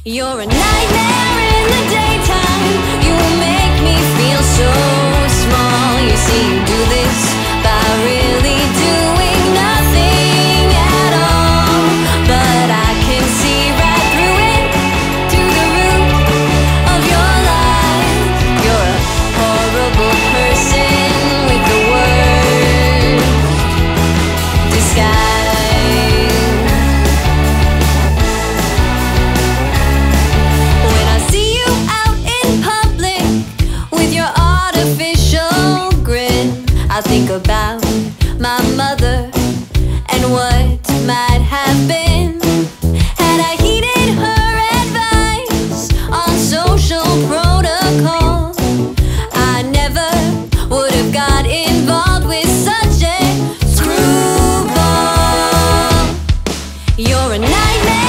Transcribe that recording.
You're a nightmare in the daytime. You make me feel so small. You see, you do this by really doing nothing at all. But I can see right through it, to the root of your life. You're a horrible person with the worst disguise. I think about my mother and what might have been had I heeded her advice on social protocol. I never would have got involved with such a screwball. You're a nightmare